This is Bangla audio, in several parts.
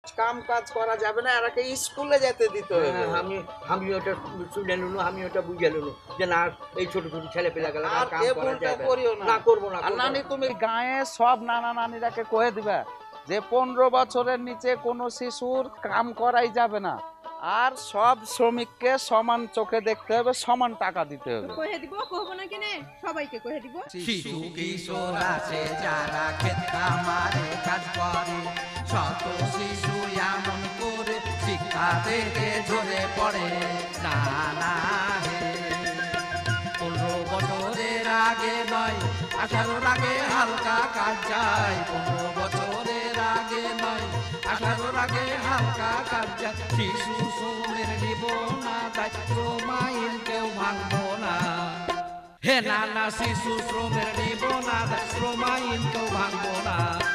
কাম কাজ করা যাবে না, এরাকে স্কুলে যেতে দিতে হবে। আমি ওটা শুনে নিলো, আমি ওটা বুঝে নিলো যে না এই ছোট ছোট ছেলে পেলে গেলে আর কাম এ করা ভুলটা যাবে করিও না। না, করবো না, আর করবো নানি না। তুমি গায়ে সব নানা নানিরাকে কয়ে দিবা যে 15 বছরের নিচে কোনো শিশুর কাম করাই যাবে না, আর সব শ্রমিককে সমান চোখে দেখতে হবে, সমান টাকা দিতে হবে। কহে দিব, কহবো না কেনে, সবাইকে কহে দিব। শিশু কিশোর আছে যারা ক্ষেত খামারে কাজ করে, শত শিশু এমন করে শিক্ষা থেকে ঝরে পড়ে। না না হে 15 বছরের আগে নয়, 18 আগে হালকা কাজ যায়। 15 বছরের আগে নয়, 18 আগে হালকা কাজ যায়। শিশু শ্রমের নিব না দায়িত্ব, মাইল কেউ ভাঙবো না। হে না না শিশু শ্রমের নিব না দায়িত্ব, মাইল কেউ ভাঙবো না।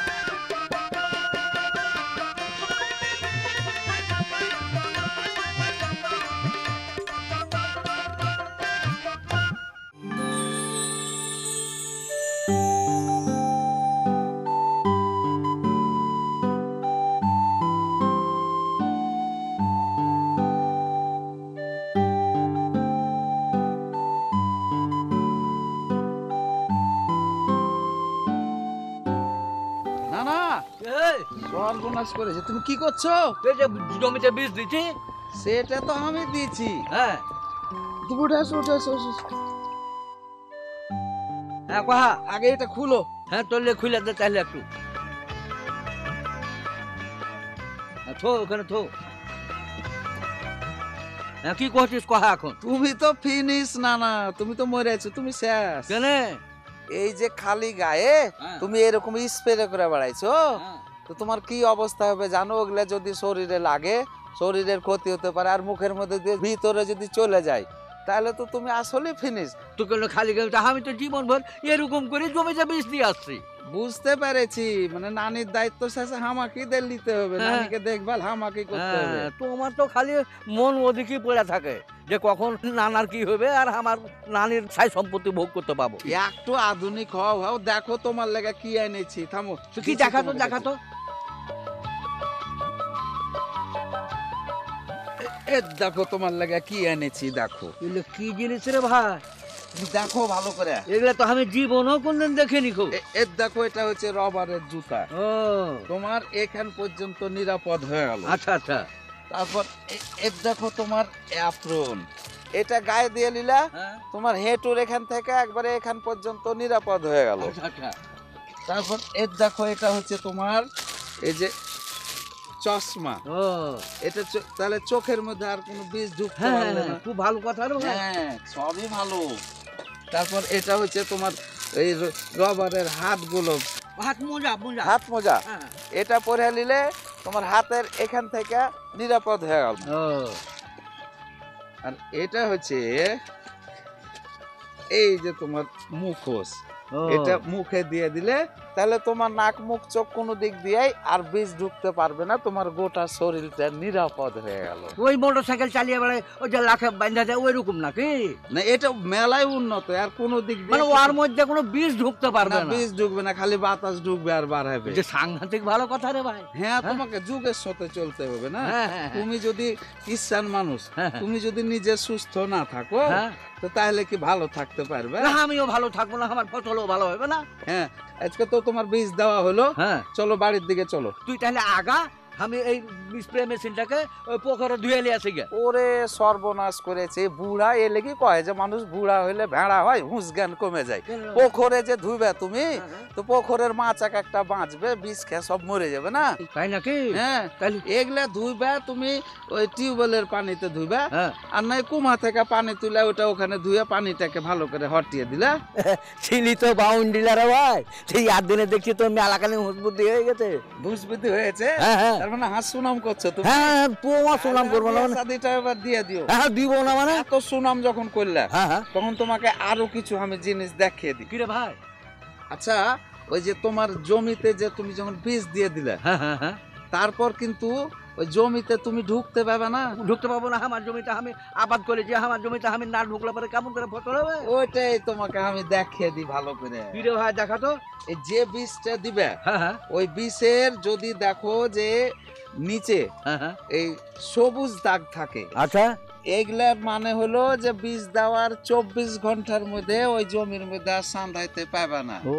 না না, এই, সর্বনাশ করেছে। তুমি কি করছো? এই যে জমিতে বীজ দিচ্ছি। সেটা তো আমি দিয়েছি। হ্যাঁ তুমি উঠে আসো, উঠে আসো, আসো, আসো। হ্যাঁ কহা। আগে এটা খুলো। হ্যাঁ তোলে খুলে দে তাহলে একটু। হ্যাঁ, থো ওখানে থো। হ্যাঁ কি করছিস কহা এখন? তুমি তো ফিনিশ না না, তুমি তো মরে আছো, তুমি শেষ। কেন? এই যে খালি গায়ে হ্যাঁ। তুমি এরকম স্প্রে করে বেড়াইছো, হ্যাঁ। তো তোমার কি অবস্থা হবে জানো? ওগুলা যদি শরীরে লাগে, শরীরের ক্ষতি হতে পারে, আর মুখের মধ্যে দিয়ে ভিতরে যদি চলে যায়, তাহলে তো তুমি আসলে ফিনিশ। তো কেন খালি গেলে? আমি তো জীবন ভর এরকম করে জমিতে বীজ দিয়ে আসছি। বুঝতে পেরেছি, মানে নানির দায়িত্ব শেষে হামাকি নিতে হবে, হ্যাঁ। নানিকে দেখভাল হামাকি করতে হবে। হ্যাঁ, তোমার তো খালি মন ওদিকেই পড়ে থাকে যে কখন নানার কি হবে আর আমার নানির ছাই সম্পত্তি ভোগ করতে পাবো। একটু আধুনিক হও, হও দেখো তোমার লেগে কি এনেছি। থামো, তো কি দেখাতো দেখাতো। এ দেখো তোমার লেগে কি এনেছি, দেখো। এগুলো কি জিনিস রে ভাই? দেখো ভালো করে। এগুলো তো আমি জীবনও কোনদিন দেখিনি খুব। দেখো, এটা হচ্ছে রবারের জুতা। ও তোমার এখান পর্যন্ত নিরাপদ হয়ে গেল। আচ্ছা আচ্ছা। তারপর দেখো তোমার অ্যাপ্রন, এটা গায়ে দিয়ে নিলা, হ্যাঁ তোমার হেঁটুর এখান থেকে একবারে এখান পর্যন্ত নিরাপদ হয়ে গেল। আচ্ছা আচ্ছা। তারপর দেখো, এটা হচ্ছে তোমার এই যে চশমা। ও এটা তাহলে চোখের মধ্যে আর কোনো বীজ ঢুকতে হ্যাঁ পারবে না। খুব ভালো কথা রে ভাই। হ্যাঁ, সবই ভালো। তারপর এটা হচ্ছে তোমার এই রবারের হাতগুলো, হাত মোজা মোজা। হাত মোজা। হ্যাঁ। এটা পরে নিলে তোমার হাতের এখান থেকে নিরাপদ হয়ে গেল। ও আর এটা হচ্ছে এই যে তোমার মুখোশ, ও। এটা মুখে দিয়ে দিলে তাহলে তোমার নাক মুখ চোখ কোনো দিক দিয়েই আর বীজ ঢুকতে পারবে না, তোমার গোটা শরীরটা নিরাপদ হয়ে গেল। ওই মোটরসাইকেল চালিয়ে বেড়ায় ওই যে লাখে বান্ধা যায় ওই রকম নাকি? না, এটা মেলায় উন্নত, আর কোনো দিক দিয়ে মানে ওর মধ্যে কোনো বীজ ঢুকতে পারবে না। বীজ ঢুকবে না, খালি বাতাস ঢুকবে আর বার হবে। যে সাংঘাতিক ভালো কথা রে ভাই। হ্যাঁ, তোমাকে যুগের সাথে চলতে হবে না। হ্যাঁ, হ্যাঁ, হ্যাঁ। তুমি যদি ইচ্ছান মানুষ, হ্যাঁ, হ্যাঁ। তুমি যদি নিজে সুস্থ না থাকো, হ্যাঁ। তো তাহলে কি ভালো থাকতে পারবে? না আমিও ভালো থাকবো না, আমার ফসলও ভালো হবে না। হ্যাঁ, আজকে তো তোমার বীজ দেওয়া হলো, হ্যাঁ চলো বাড়ির দিকে চলো। তুই তাহলে আগা, আমি এই স্প্রে মেশিনটাকে ওই পোখরে ধুয়ে নিয়ে আসি গে। ওরে সর্বনাশ করেছে বুড়া, এলে কি কয় যে মানুষ বুড়া হইলে ভেড়া হয়, হুঁশ জ্ঞান কমে যায়। পোখরে যে ধুবে তুমি, তো পোখরের মাছ এক একটা বাঁচবে, বিষ খেয়ে সব মরে যাবে না। তাই নাকি? হ্যাঁ, তাহলে এগুলা ধুইবা তুমি ওই টিউবওয়েলের পানিতে ধুইবা, হ্যাঁ আর নাই কুমা থেকে পানি তুলে ওটা ওখানে ধুয়ে পানিটাকে ভালো করে হটিয়ে দিলা। ছিলি তো বাউন্ডিলা রে ভাই, সেই আর দিনে দেখছি তোর মেলাকানি হুঁসবুদ্ধি হয়ে গেছে। বুঝবুদ্ধি হয়েছে, হ্যাঁ হ্যাঁ তার মানে হাস সুনাম করছো তুমি। হ্যাঁ তোমার সুনাম করবো না মানে? শাদিটা এবার দিয়ে দিও। হ্যাঁ দিব না মানে? এত সুনাম যখন করলা, হ্যাঁ হ্যাঁ। তখন তোমাকে আরো কিছু আমি জিনিস দেখিয়ে দিই। কি রে ভাই? আচ্ছা, ওই যে তোমার জমিতে যে তুমি যখন বীজ দিয়ে দিলে, হ্যাঁ হ্যাঁ হ্যাঁ। তারপর কিন্তু ওই জমিতে তুমি ঢুকতে পাবে না। ঢুকতে পাবো না, আমার জমিতে আমি আবাদ করেছি, আমার জমিতে আমি না ঢুকলে পরে কেমন করে ফসল হবে? ওইটাই তোমাকে আমি দেখিয়ে দিই ভালো করে। কি রে ভাই দেখা তো। এই যে বীজটা দিবে, হ্যাঁ হ্যাঁ ওই বীজের যদি দেখো যে নিচে হ্যাঁ হ্যাঁ এই সবুজ দাগ থাকে, আচ্ছা এগুলার মানে হলো যে বীজ দেওয়ার 24 ঘন্টার মধ্যে ওই জমির মধ্যে আর সান্দাইতে পাবে না। ও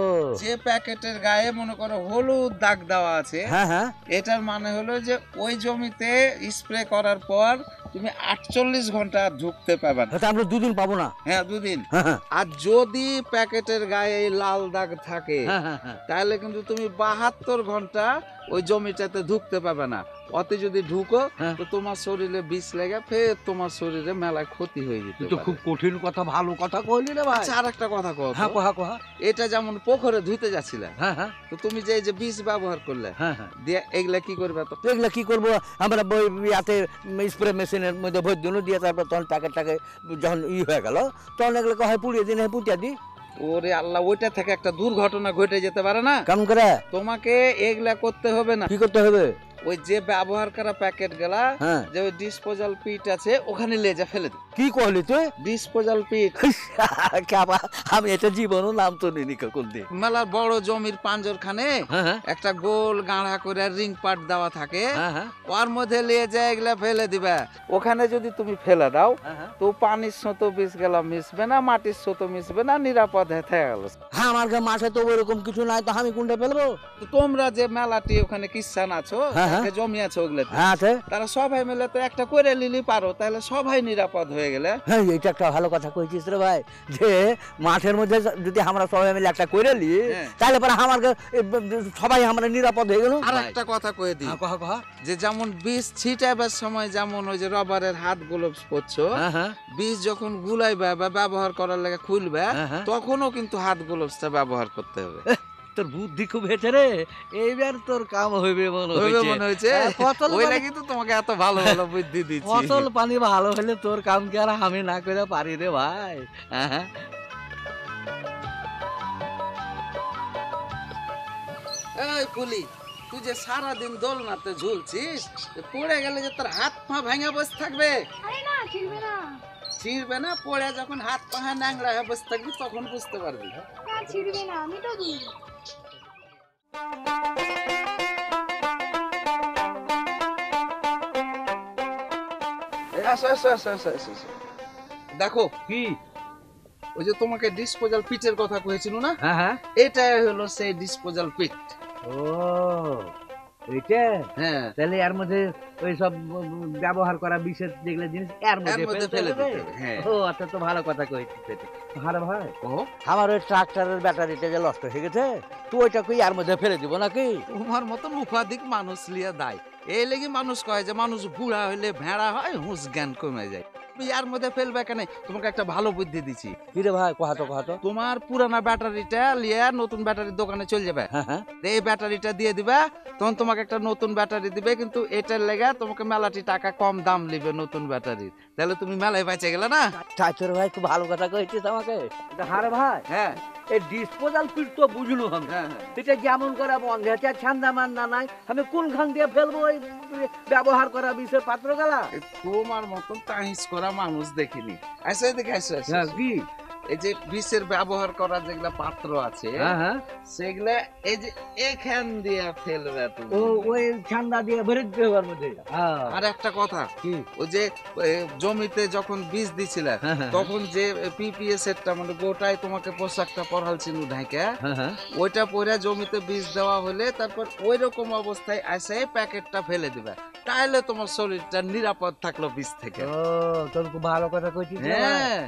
যে প্যাকেটের গায়ে মনে করো হলুদ দাগ দেওয়া আছে, হ্যাঁ হ্যাঁ এটার মানে হলো যে ওই জমিতে স্প্রে করার পর তুমি 48 ঘন্টা ঢুকতে পাবে না। এটা আমরা 2 দিন পাবো না। হ্যাঁ 2 দিন। হ্যাঁ হ্যাঁ আর যদি প্যাকেটের গায়ে এই লাল দাগ থাকে হ্যাঁ হ্যাঁ হ্যাঁ তাহলে কিন্তু তুমি 72 ঘন্টা ওই জমিটাতে ঢুকতে পাবে না। অতে যদি ঢুকো হ্যাঁ। তো তোমার শরীরে বিষ লেগে ফের তোমার শরীরে মেলা ক্ষতি হয়ে যেতে তুই তো পারে। খুব কঠিন কথা, ভালো কথা কইলি রে ভাই। আচ্ছা আর একটা কথা কও তো। হ্যাঁ কোহা কোহা। এটা যেমন পুকুরে ধুইতে যাচ্ছিলে, হ্যাঁ হ্যাঁ তো তুমি যে এই যে বিষ ব্যবহার করলে হ্যাঁ হ্যাঁ দিয়ে এগুলা কি করবে তো? তো এগুলা কি করবো আমরা ইয়াতে স্প্রে মেশিনের মধ্যে ভর দিন দিয়ে তারপর তখন প্যাকেটটাকে যখন হয়ে গেল তখন এগুলোকে হয় পুড়িয়ে দিন হয় পুঁতিয়া দিই। ওরে আল্লাহ, ওইটা থেকে একটা দুর্ঘটনা ঘটে যেতে পারে না? কেমন করে তোমাকে এগুলা করতে হবে না। কি করতে হবে? ওই যে ব্যবহার করা প্যাকেট গেলা, হ্যাঁ যে ওই ডিসপোজাল পিট আছে ওখানে লেজা ফেলে দিই। কি কহলি তুই? ডিসপোজাল পিট কেবা আমি এটা জীবনও নাম তো নিনি কোন দিন। মেলার বড় জমির পাঞ্জরখানে হ্যাঁ হ্যাঁ একটা গোল গাঁড়া করে রিং পাট দেওয়া থাকে, হ্যাঁ হ্যাঁ ওর মধ্যে লিয়ে যায় এগুলা ফেলে দিবা। ওখানে যদি তুমি ফেলে দাও হ্যাঁ তো পানির স্রোত বিষ গেলা মিশবে না, মাটির স্রোত মিশবে না, নিরাপদ হয়ে গেল। হ্যাঁ আমার মাঠে তো ওরকম কিছু নাই, তো আমি কোনটা ফেলবো? তো তোমরা যে মেলাটি ওখানে কিসান আছো, হ্যাঁ, হ্যাঁ। একটা জমি আছে ওগুলাতে, হ্যাঁ আছে। তারা সবাই মিলে তো একটা করে লিলি পারো, তাহলে সবাই নিরাপদ হয়ে গেলে। হ্যাঁ এটা একটা ভালো কথা কইছিস রে ভাই, যে মাঠের মধ্যে যদি আমরা সবাই মিলে একটা করে নি হ্যাঁ। তাহলে পরে আমার সবাই আমরা নিরাপদ হয়ে গেল। আর একটা কথা কয়ে দিই, কহা কহা। যে যেমন বীজ ছিটাইবার সময় যেমন ওই যে রবারের হাত গ্লোভস পরছো, হ্যাঁ হ্যাঁ বীজ যখন গুলাইবা বা ব্যবহার করার লাগে খুলবে, হ্যাঁ, হ্যাঁ। তখনও কিন্তু হাত গ্লোভসটা ব্যবহার করতে হবে। তোর বুদ্ধি খুব হেছে রে, এইবার তোর কাম হইবে মনে হইবে হইছে। মনে হয়েছে? হ্যাঁ, ফসল ওই পানি- লাগি তো তোমাকে এত ভালো ভালো বুদ্ধি দিচ্ছি। ফসল পানি ভালো হলে তোর কাম কি আর আমি না করে পারি রে ভাই? হ্যাঁ হ্যাঁ। এই পুলি, তুই যে সারাদিন দোলনাতে ঝুলছিস, তো পড়ে গেলে যে তোর হাত পা ভাঙা বসে থাকবে। আরে না ছিড়বে না, ছিড়বে না, পড়ে যখন হাত পা ন্যাংরা হয়ে বসে থাকবি তখন বুঝতে পারবি। না ছিড়বে না, আমি তো দুই। এই আসো আসো আসো আসো আসো আসো। দেখো কি? ওই যে তোমাকে ডিসপোজাল পিটের কথা কয়েছিল না, হ্যাঁ হ্যাঁ। এটাই হলো সেই ডিসপোজাল পিট। ও এইটা হ্যাঁ, তাহলে এর মধ্যে ওই সব ব্যবহার করা বিশেষ যেগুলো জিনিস এর এর মধ্যে মধ্যে ফেলে দিতে হবে। হ্যাঁ। ও আচ্ছা, তো ভালো কথা কইছিস এটা। আরে ভাই ও আমার ওই ট্রাক্টরের ব্যাটারিটা যে নষ্ট হয়ে গেছে, তো ওইটা কই এর মধ্যে ফেলে দিব নাকি? তোমার মতন উপাধিক মানুষ লিয়া দায়। এই লেগে মানুষ কয় যে মানুষ বুড়া হইলে ভেড়া হয়, হুঁশ জ্ঞান কমে যায়। তুমি এর মধ্যে ফেলবে কেন? তোমাকে একটা ভালো বুদ্ধি দিচ্ছি। কি রে ভাই, কহাতো কহাতো। তোমার পুরানা ব্যাটারিটা লিয়ে নতুন ব্যাটারির দোকানে চলে যাবে, হ্যাঁ হ্যাঁ। এই ব্যাটারিটা দিয়ে দিবা, তখন তোমাকে একটা নতুন ব্যাটারি দিবে, কিন্তু এটার লেগে তোমাকে মেলাটি টাকা কম দাম নিবে নতুন ব্যাটারির। তাহলে তুমি মেলায় বেঁচে গেলে না। তাই তোর ভাই খুব ভালো কথা কইছিস আমাকে। হারে ভাই, হ্যাঁ এই ডিসপোজাল পিট তো বুঝলু আমি, হ্যাঁ হ্যাঁ। এটা যেমন করে বন্ধ আছে ছান্দা মান্দা নাই, আমি কোনখান দিয়ে ফেলবো ওই ব্যবহার করা বিষের পাত্র গেলা? এই তোমার মতন তাহিস করা মানুষ দেখিনি। আসো এদিকে আসো আসো। কি? এই যে বিষের ব্যবহার করা যেগুলা পাত্র আছে, হ্যাঁ হ্যাঁ। সেগুলা এই যে এখান দিয়ে ফেলবে তুমি। ও ওই ছান্দা দিয়ে ভরে দেওয়ার মধ্যে। আর একটা কথা, কি? ওই যে জমিতে যখন বীজ দিছিলে, হ্যাঁ হ্যাঁ তখন যে পিপিএস সেটটা মানে গোটাই তোমাকে পোশাকটা পরাল ছিল ঢাকা, হ্যাঁ হ্যাঁ। ওইটা পরে জমিতে বীজ দেওয়া হলে তারপর ওই রকম অবস্থায় এসে প্যাকেটটা ফেলে দিবে, তাহলে তোমার শরীরটা নিরাপদ থাকলো বীজ থেকে। ও তোর খুব ভালো কথা কইছিস রে ভাই। হ্যাঁ।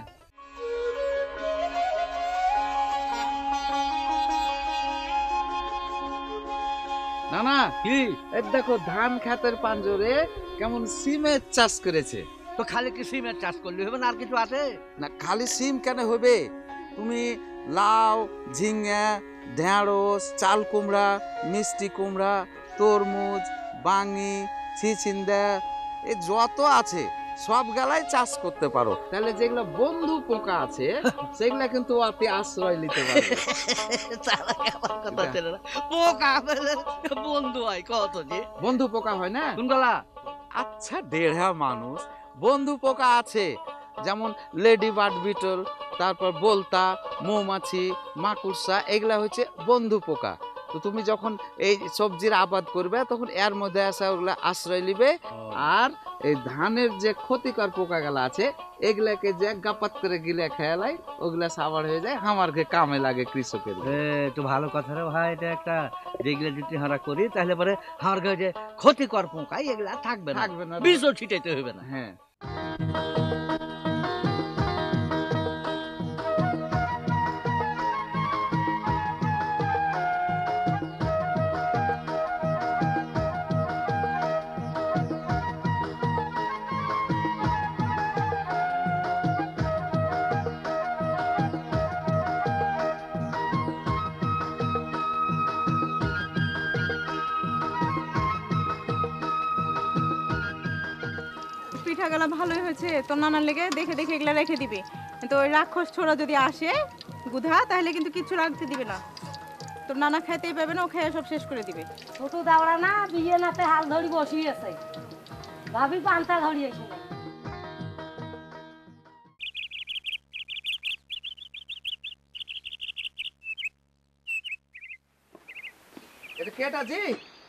না না, কি? এই দেখো ধান ক্ষেতের পাঞ্জরে কেমন সিমের চাষ করেছে। তো খালি কি সিমের চাষ করলে হবে না, আর কিছু আছে? না খালি সিম কেন হবে, তুমি লাউ, ঝিঙ্গা, ঢেঁড়স, চাল কুমড়া, মিষ্টি কুমড়া, তরমুজ, বাঙি, ছিচিন্দা, এই যত আছে সব গালাই চাষ করতে পারো। তাহলে যেগুলো বন্ধু পোকা আছে সেগুলা কিন্তু অতি আশ্রয় নিতে পারবে। তাহলে আমার কথা ছিল না, পোকা ফেলে বন্ধু হয় কত যে বন্ধু পোকা হয় না? কোন গলা? আচ্ছা দেড়া মানুষ, বন্ধু পোকা আছে যেমন লেডি বার্ড বিটল, তারপর বলতা, মৌমাছি, মাকুড়সা, এগুলা হচ্ছে বন্ধু পোকা। তো তুমি যখন এই সবজির আবাদ করবে তখন এর মধ্যে আসা ওগুলা আশ্রয় নিবে, আর এই ধানের যে ক্ষতিকর পোকাগুলা আছে এগুলাকে যে গাপাত করে গিলে খেয়ালাই ওগুলা সাবার হয়ে যায়, আমারকে কামে লাগে কৃষকের। তো ভালো কথা রে ভাই, এটা একটা যেগুলো যদি আমরা করি তাহলে পরে আমার যে ক্ষতিকর পোকা এগুলা থাকবে না, থাকবে না, বীজও ছিটাইতে হবে না। হ্যাঁ। পিঠাগুলো ভালোই হয়েছে, তোর নানার লেগে দেখে দেখে এগুলা রেখে দিবি। তো ওই রাক্ষস ছোড়া যদি আসে গুধা, তাহলে কিন্তু কিচ্ছু রাখতে দিবে না। তোর নানা খাইতেই পাবে না, ও খেয়ে সব শেষ করে দিবে। ছোট দাওড়া না বিয়ে নাতে হাল ধরি বসিয়েছে, ভাবি পান্তা ধরিয়েছে। এটা কেটা জি?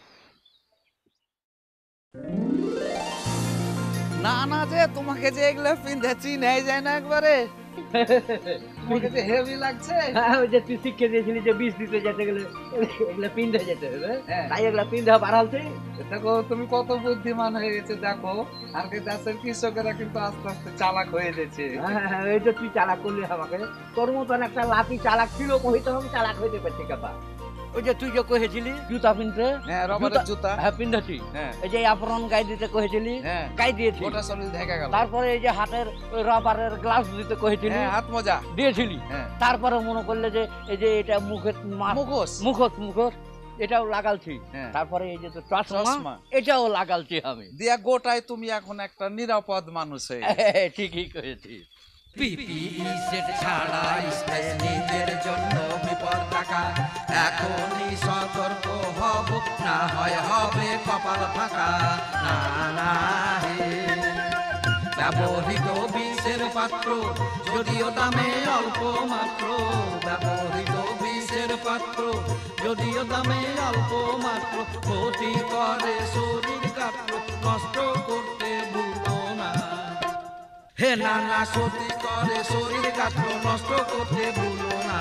না না, যে তোমাকে যে এগুলা পিন্ধে চিনাই যায় না একবারে, তোমাকে যে হেভি লাগছে। ওই যে তুই শিক্ষা দিয়েছিলি যে বীজ দিতে যেতে গেলে এগুলা পিন্ধে যেতে হবে, হ্যাঁ। তাই এগুলা পিন্ধে বাড়ালছে। দেখো তুমি কত বুদ্ধিমান হয়ে গেছে, দেখো আর কি দেশের কৃষকেরা কিন্তু আস্তে আস্তে চালাক হয়ে যাচ্ছে। হ্যাঁ, এই যে তুই চালাক করলি আমাকে, তোর মতন একটা লাঠি চালাক ছিল, কহিত আমি চালাক হইতে পারছি কাপা। ওই যে তুই যে কহেছিলি জুতা পিনতে, হ্যাঁ, রবারের জুতা। হ্যাঁ পিন্ধেছি। হ্যাঁ, এই যে আপরন গায়ে দিতে কহেছিলি, হ্যাঁ, গায়ে দিয়েছি। গোটা শরীর ঢেকে গেল। তারপরে এই যে হাতের ওই রবারের গ্লাভস দিতে কহেছিলি, হ্যাঁ, হাত মোজা দিয়েছিলি। হ্যাঁ, তারপরে মনে করলে যে এই যে এটা মুখের মুখোশ। মুখোশ এটাও লাগালছি। হ্যাঁ। তারপরে এই যে তো চশমা চশমা। এটাও লাগালছি আমি। দিয়া গোটায় তুমি এখন একটা নিরাপদ মানুষ হয়ে গেছো। ঠিকই করেছিস। পিপিই সেট ছাড়া স্পেস নিজের জন্য বিপদ টাকা, এখনই সতর্ক হব, না হয় হবে কপাল ফাঁকা। না না হে, ব্যবহৃত বিষের পাত্র যদিও দামে অল্প মাত্র, ব্যবহৃত বিষের পাত্র যদিও দামে অল্প মাত্র, ক্ষতি করে শরীর গাত্র, নষ্ট করতে ভুলো না। হে নানা, ক্ষতি করে শরীর গাত্র, নষ্ট করতে ভুলো না।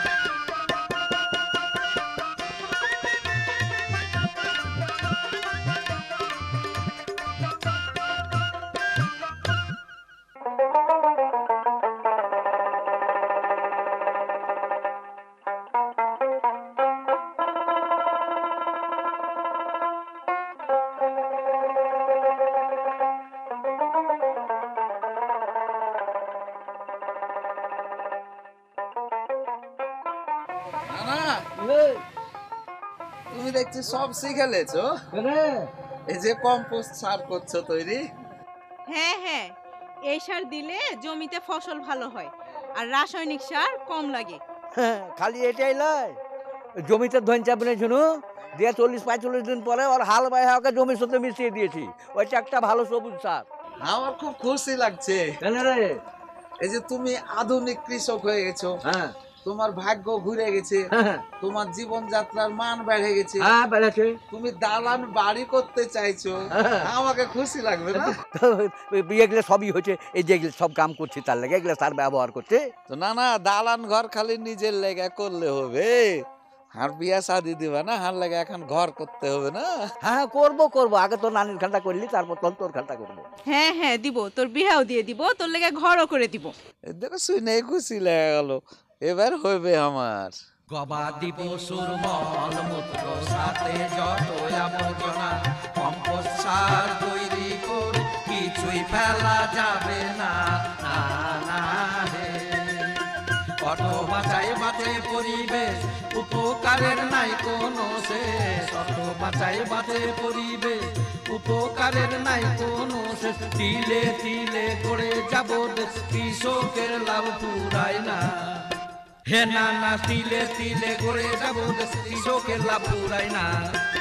না না, তুমি দেখছি সব শিখে লেছো। এই যে কম্পোস্ট সার করছো তৈরি। হ্যাঁ হ্যাঁ, এই সার দিলে জমিতে ফসল ভালো হয় আর রাসায়নিক সার কম লাগে। খালি এটাই লয়, জমিতে ধন চাপনে শুনু দিয়ে 40-45 দিন পরে ওর হাল বাইয়া ওকে জমির সাথে মিশিয়ে দিয়েছি। ওইটা একটা ভালো সবুজ সার। আমার খুব খুশি লাগছে। কেন রে? এই যে তুমি আধুনিক কৃষক হয়ে গেছো, হ্যাঁ তোমার ভাগ্য ঘুরে গেছে, তোমার জীবনযাত্রার মান বেড়ে গেছে, হ্যাঁ বেড়েছে। তুমি দালান বাড়ি করতে চাইছো, আমাকে খুশি লাগবে না? এগুলো সবই হচ্ছে, এই যে এগুলো সব কাম করছি তার লাগে এগুলো সার ব্যবহার করছে। তো না না, দালান ঘর খালি নিজের লেগে করলে হবে, আর বিয়া শাদি দিবা না, হার লাগে এখন ঘর করতে হবে না? হ্যাঁ করবো, আগে তোর নানির খানটা করলি, তারপর তোর খানটা করবো। হ্যাঁ হ্যাঁ দিব, তোর বিহাও দিয়ে দিব, তোর লেগে ঘরও করে দিব। দেখো শুনে খুশি লেগে গেল, এবার হইবে আমার। গবাদি পশুর মল মূত্র সাথে যত আবর্জনা, কম্পোস্ট সার তৈরি করে কিছুই ফেলা যাবে না। না না হে, কত বাঁচায় বাঁচে পরিবেশ, উপকারের নাই কোনো শেষ। কত বাঁচায় বাঁচে পরিবেশ, উপকারের নাই কোনো শেষ। তিলে তিলে করে যাব দেশ, কৃষকের লাভ ফুরায় না। হে নানা, তিলে তিলে করে যাব দেশ, কৃষকের লাভ ফুরায় না।